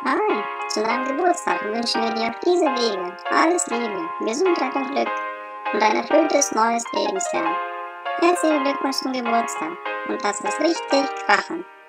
Hi, zu deinem Geburtstag wünschen wir dir auf diese Wege alles Liebe, Gesundheit und Glück und ein erfülltes neues Lebensjahr. Herzlichen Glückwunsch zum Geburtstag und lass es richtig krachen.